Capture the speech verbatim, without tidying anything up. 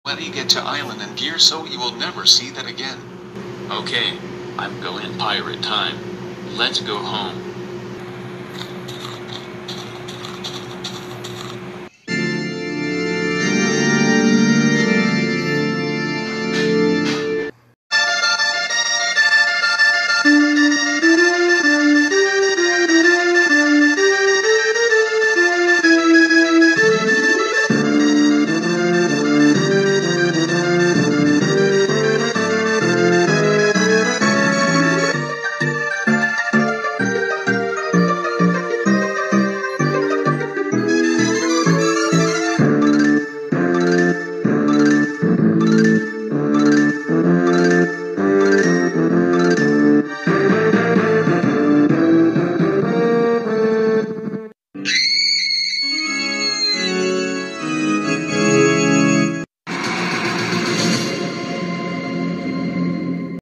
Let me get to island and gear so you will never see that again. Okay, I'm going pirate time. Let's go home.